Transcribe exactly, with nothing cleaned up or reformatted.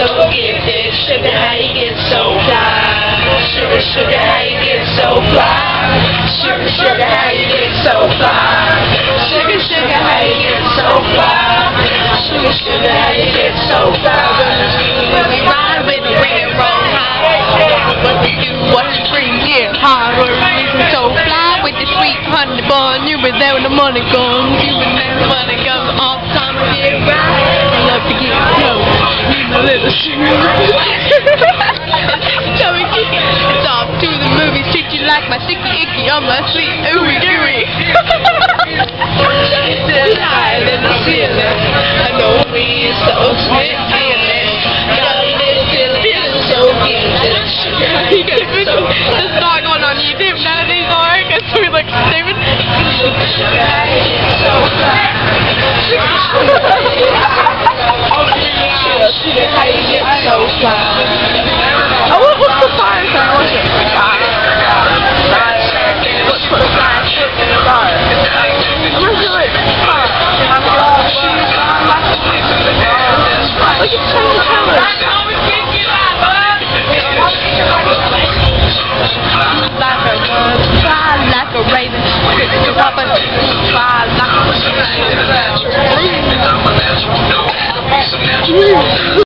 so gifted. Sugar, how you get so fly? Sugar, sugar, how you get so fly? Sugar, sugar, how you get so fly? Sugar, sugar, how you get so fly? Sugar, sugar, how you get so fly? When we ride with the railroad high, what we do, what you bring here, hard work, reason so fly with the sweet honey bun. You were there when the money comes, you were there when the money comes. All the time we get right, I love to get close, need my little sugar. So we kick it, it's off to the movies, treat you like my sticky icky on my sweet ooey gooey. It's higher than the ceiling, I know we is so sweet feeling. Got a little feeling, feeling so good. This is not going on YouTube, none of these are, because we look stupid. Sugar, how you get so fly? Sugar, how you get so fly? Oh, what, what's the fire thing? What's it? Fire. What's the fire? Fire. I'm gonna do it. Fire. Look at some of the colors. Like a bird, fly like a raven, up and fly like a